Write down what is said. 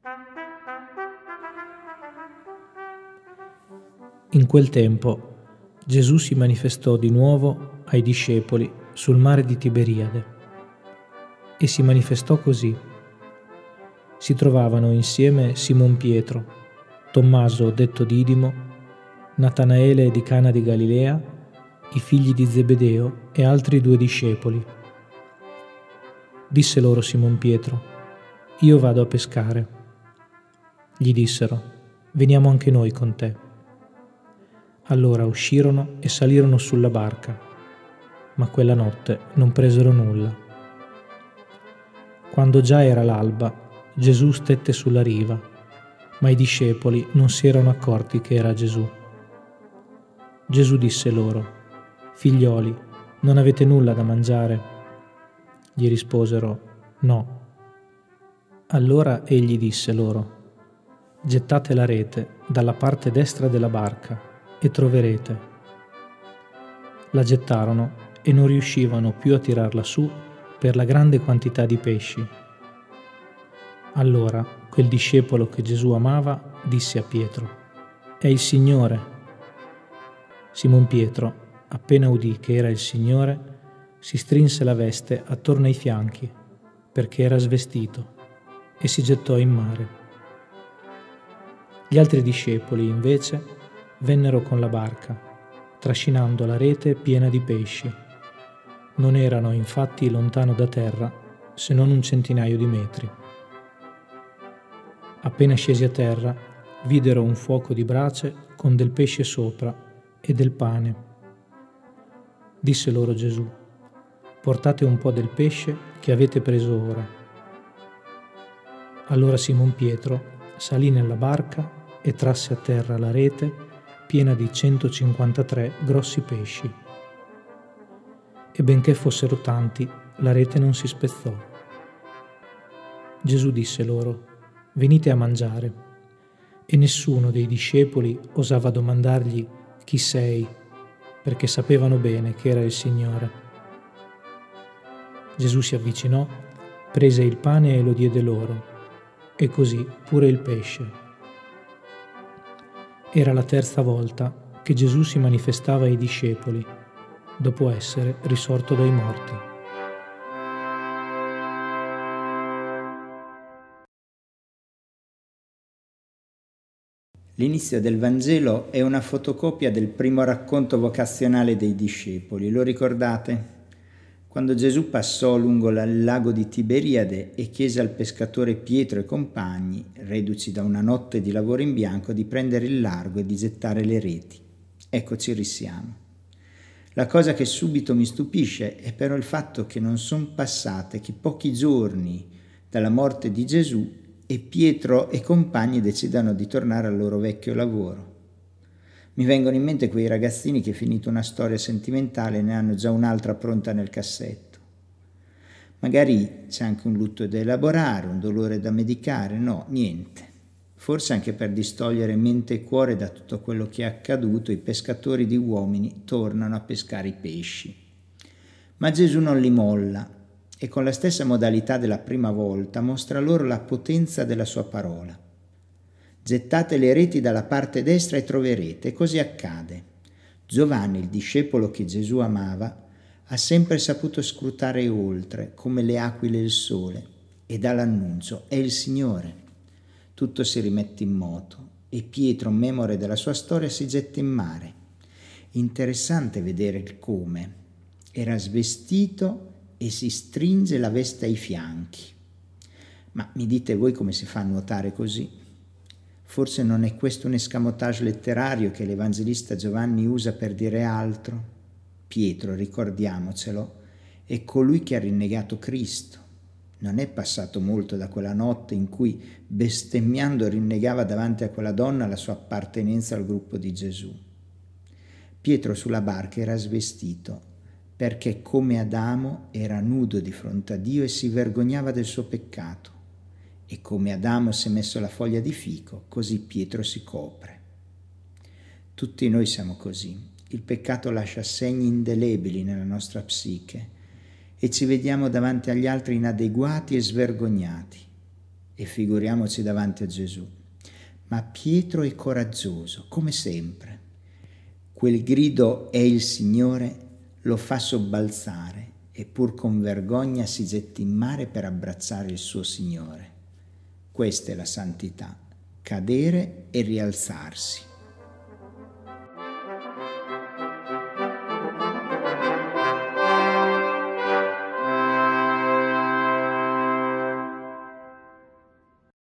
In quel tempo Gesù si manifestò di nuovo ai discepoli sul mare di Tiberiade e si manifestò così. Si trovavano insieme Simon Pietro, Tommaso detto Didimo, Natanaele di Cana di Galilea, i figli di Zebedeo e altri 2 discepoli. Disse loro Simon Pietro: «Io vado a pescare». Gli dissero: «Veniamo anche noi con te». Allora uscirono e salirono sulla barca, ma quella notte non presero nulla. Quando già era l'alba, Gesù stette sulla riva, ma i discepoli non si erano accorti che era Gesù. Gesù disse loro: «Figlioli, non avete nulla da mangiare?» Gli risposero: «No». Allora egli disse loro: «Gettate la rete dalla parte destra della barca e troverete». La gettarono e non riuscivano più a tirarla su per la grande quantità di pesci. Allora quel discepolo che Gesù amava disse a Pietro: «È il Signore». Simon Pietro, appena udì che era il Signore, si strinse la veste attorno ai fianchi, perché era svestito, e si gettò in mare. Gli altri discepoli, invece, vennero con la barca, trascinando la rete piena di pesci. Non erano infatti lontano da terra, se non 1 centinaio di metri. Appena scesi a terra, videro un fuoco di brace con del pesce sopra e del pane. Disse loro Gesù: «Portate un po' del pesce che avete preso ora». Allora Simon Pietro salì nella barca e trasse a terra la rete piena di 153 grossi pesci. E benché fossero tanti, la rete non si spezzò. Gesù disse loro: «Venite a mangiare». E nessuno dei discepoli osava domandargli: «Chi sei?», perché sapevano bene che era il Signore. Gesù si avvicinò, prese il pane e lo diede loro, e così pure il pesce. Era la 3ª volta che Gesù si manifestava ai discepoli, dopo essere risorto dai morti. L'inizio del Vangelo è una fotocopia del primo racconto vocazionale dei discepoli. Lo ricordate? Quando Gesù passò lungo il lago di Tiberiade e chiese al pescatore Pietro e compagni, reduci da una notte di lavoro in bianco, di prendere il largo e di gettare le reti. Eccoci risiamo. La cosa che subito mi stupisce è però il fatto che non sono passate che pochi giorni dalla morte di Gesù e Pietro e compagni decidano di tornare al loro vecchio lavoro. Mi vengono in mente quei ragazzini che, finita una storia sentimentale, ne hanno già un'altra pronta nel cassetto. Magari c'è anche un lutto da elaborare, un dolore da medicare, no, niente. Forse anche per distogliere mente e cuore da tutto quello che è accaduto, i pescatori di uomini tornano a pescare i pesci. Ma Gesù non li molla e con la stessa modalità della prima volta mostra loro la potenza della sua parola. Gettate le reti dalla parte destra e troverete, e così accade. Giovanni, il discepolo che Gesù amava, ha sempre saputo scrutare oltre, come le aquile il sole, e dà l'annuncio: è il Signore. Tutto si rimette in moto e Pietro, memore della sua storia, si getta in mare. Interessante vedere il come. Era svestito e si stringe la veste ai fianchi. Ma mi dite voi come si fa a nuotare così? Forse non è questo un escamotage letterario che l'Evangelista Giovanni usa per dire altro? Pietro, ricordiamocelo, è colui che ha rinnegato Cristo. Non è passato molto da quella notte in cui, bestemmiando, rinnegava davanti a quella donna la sua appartenenza al gruppo di Gesù. Pietro sulla barca era svestito, perché come Adamo era nudo di fronte a Dio e si vergognava del suo peccato. E come Adamo si è messo la foglia di fico, così Pietro si copre. Tutti noi siamo così. Il peccato lascia segni indelebili nella nostra psiche e ci vediamo davanti agli altri inadeguati e svergognati. e figuriamoci davanti a Gesù. Ma Pietro è coraggioso, come sempre. Quel grido "è il Signore" lo fa sobbalzare e pur con vergogna si getta in mare per abbracciare il suo Signore. Questa è la santità, cadere e rialzarsi.